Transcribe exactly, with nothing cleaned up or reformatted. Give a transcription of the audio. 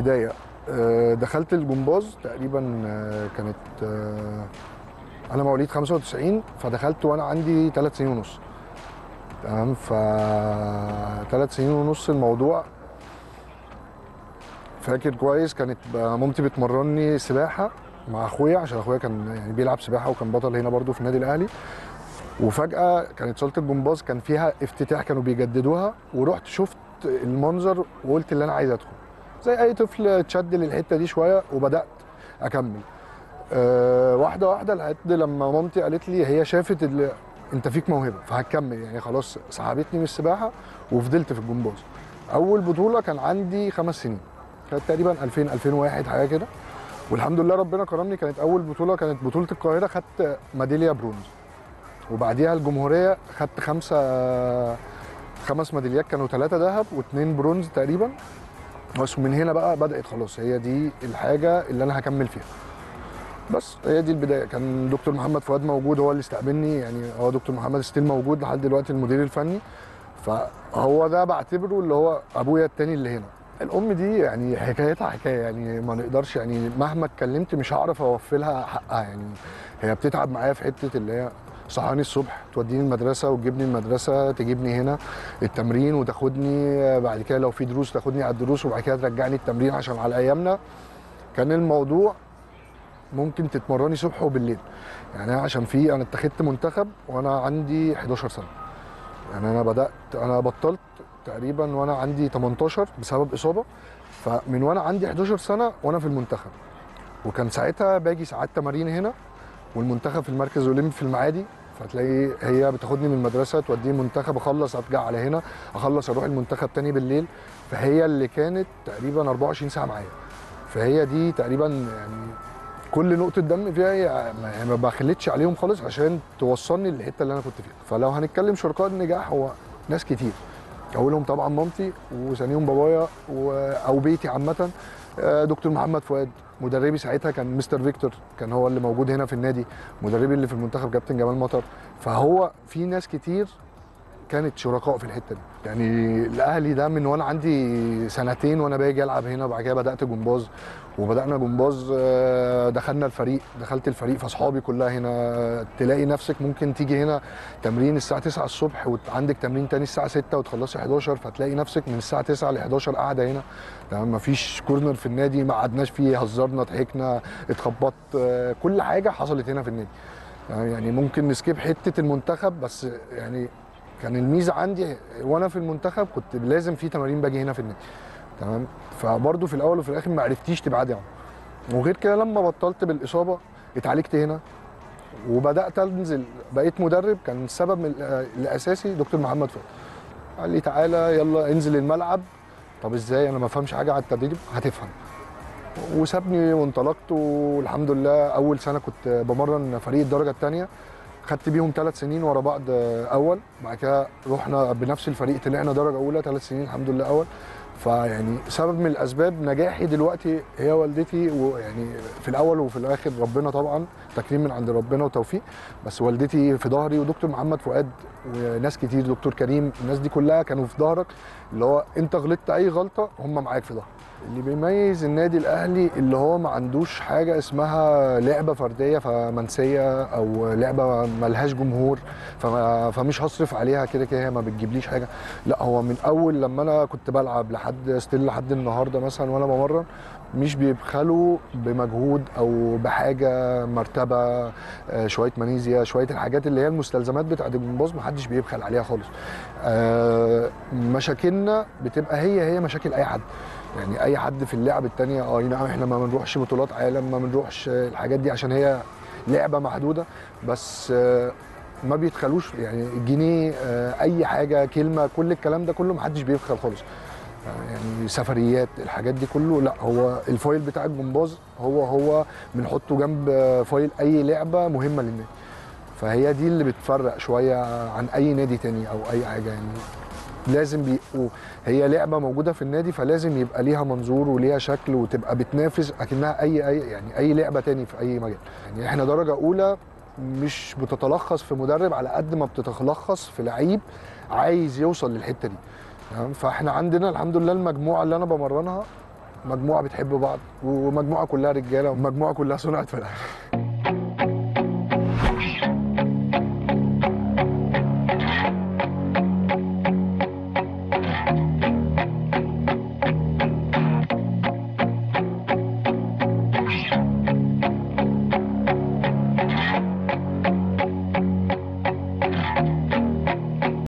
البدايه آه، دخلت الجمباز تقريبا آه، كانت آه، انا مواليد خمسة وتسعين، فدخلت وانا عندي ثلاث سنين ونص. تمام. ف ثلاث سنين ونص الموضوع فاكر كويس. كانت مامتي بتمرني سباحه مع اخويا، عشان اخويا كان يعني بيلعب سباحه وكان بطل هنا برضو في النادي الاهلي. وفجاه كانت صاله الجمباز كان فيها افتتاح، كانوا بيجددوها، ورحت شفت المنظر وقلت اللي انا عايز ادخل زي اي طفل، اتشد للحته دي شويه وبدات اكمل أه واحده واحده لحد لما مامتي قالت لي هي شافت اللي انت فيك موهبه فهتكمل، يعني خلاص سحبتني من السباحه وفضلت في الجمباز. اول بطوله كان عندي خمس سنين، كانت تقريبا ألفين ألفين وواحد حاجه كده، والحمد لله ربنا كرمني. كانت اول بطوله كانت بطوله القاهره، خدت ميداليه برونز. وبعديها الجمهوريه خدت خمسه خمس ميداليات، كانوا ثلاثه ذهب واثنين برونز تقريبا. بس من هنا بقى بدات خلاص هي دي الحاجه اللي انا هكمل فيها. بس هي دي البدايه. كان دكتور محمد فؤاد موجود هو اللي استقبلني، يعني هو دكتور محمد ستيل موجود لحد دلوقتي المدير الفني، فهو ده بعتبره اللي هو ابويا التاني اللي هنا. الام دي يعني حكايتها حكايه، يعني ما نقدرش يعني مهما اتكلمت مش هعرف اوفي لها حقها. يعني هي بتتعب معايا في حته اللي هي صحاني الصبح توديني المدرسه وتجيبني المدرسه تجيبني هنا التمرين وتاخدني بعد كده لو في دروس تاخدني على الدروس وبعد كده ترجعني التمرين، عشان على ايامنا كان الموضوع ممكن تتمرني صبح وبالليل. يعني عشان في انا اتخذت منتخب وانا عندي حداشر سنه، يعني انا بدات انا بطلت تقريبا وانا عندي تمنتاشر بسبب اصابه، فمن وانا عندي حداشر سنه وانا في المنتخب. وكان ساعتها باجي ساعات تمارين هنا والمنتخب في المركز الاولمبي في المعادي، فتلاقي هي بتاخدني من المدرسه توديني المنتخب، اخلص ارجع على هنا، اخلص اروح المنتخب تاني بالليل. فهي اللي كانت تقريبا أربعة وعشرين ساعه معايا. فهي دي تقريبا يعني كل نقطة دم فيها هي ما بخليتش عليهم خالص عشان توصلني للحتة اللي أنا كنت فيها. فلو هنتكلم شركاء النجاح هو ناس كتير، أولهم طبعا مامتي وثانيهم بابايا أو بيتي عامة. دكتور محمد فؤاد مدربي ساعتها كان مستر فيكتور، كان هو اللي موجود هنا في النادي. مدربي اللي في المنتخب كابتن جمال مطر. فهو في ناس كتير كانت شركاء في الحته دي. يعني الاهلي ده من وانا عندي سنتين وانا باجي العب هنا، وبعد كده بدات جمباز وبدانا جمباز، دخلنا الفريق دخلت الفريق فاصحابي كلها هنا. تلاقي نفسك ممكن تيجي هنا تمرين الساعه تسعة الصبح وعندك تمرين تاني الساعه ستة وتخلصي حداشر، فتلاقي نفسك من الساعه تسعة ل حداشر قاعده هنا. تمام. مفيش كورنر في النادي ما قعدناش فيه، هزرنا ضحكنا اتخبطت، كل حاجه حصلت هنا في النادي. يعني ممكن نسكيب حته المنتخب، بس يعني كان الميزه عندي وانا في المنتخب كنت لازم في تمارين باجي هنا في النادي. تمام. فبرضه في الاول وفي الاخر ما عرفتيش تبعدي عنه. وغير كده لما بطلت بالاصابه اتعالجت هنا وبدات انزل بقيت مدرب. كان السبب الاساسي دكتور محمد فؤاد، قال لي تعالى يلا انزل الملعب. طب ازاي؟ انا ما فهمش حاجه على التدريب. هتفهم. وسابني وانطلقت، والحمد لله اول سنه كنت بمرن فريق الدرجه الثانيه، خدت بيهم ثلاث سنين ورا بعض اول. بعد كده رحنا بنفس الفريق طلعنا درجه اولى ثلاث سنين الحمد لله اول. فيعني سبب من الاسباب نجاحي دلوقتي هي والدتي، ويعني في الاول وفي الاخر ربنا طبعا، تكريم من عند ربنا وتوفيق. بس والدتي في ظهري ودكتور محمد فؤاد وناس كتير، دكتور كريم، الناس دي كلها كانوا في ظهرك، اللي هو انت غلطت اي غلطه هم معاك في ظهرك. اللي بيميز النادي الاهلي اللي هو ما عندوش حاجه اسمها لعبه فرديه فمنسيه او لعبه ملهاش جمهور فمش هصرف عليها كده كده هي ما بتجيبليش حاجه. لا، هو من اول لما انا كنت بلعب لحد ستيل لحد النهارده مثلا وانا بمرن مش بيبخلوا بمجهود او بحاجه، مرتبه، شويه مانيزيا، شويه الحاجات اللي هي المستلزمات بتاعت الجمباز، محدش بيبخل عليها خالص. مشاكلنا بتبقى هي هي مشاكل اي حد. يعني اي حد في اللعب التانية، اه نعم احنا ما بنروحش بطولات عالم، ما بنروحش الحاجات دي عشان هي لعبه محدوده، بس ما بيتخلوش يعني جنيه، اي حاجه، كلمه، كل الكلام ده كله محدش بيبخل خالص. يعني سفريات، الحاجات دي كله لا، هو الفايل بتاع الجمباز هو هو بنحطه جنب فايل اي لعبه مهمه للنادي. فهي دي اللي بتفرق شويه عن اي نادي تاني او اي حاجه. يعني لازم بيبقوا هي لعبه موجوده في النادي فلازم يبقى ليها منظور وليها شكل وتبقى بتنافس اكنها اي اي يعني اي لعبه تاني في اي مجال. يعني احنا درجه اولى مش بتتلخص في مدرب على قد ما بتتلخص في لعيب عايز يوصل للحته دي. تمام. فاحنا عندنا الحمد لله المجموعه اللي انا بمرنها مجموعه بتحب بعض، ومجموعه كلها رجاله، ومجموعه كلها صنعت في الاهلي.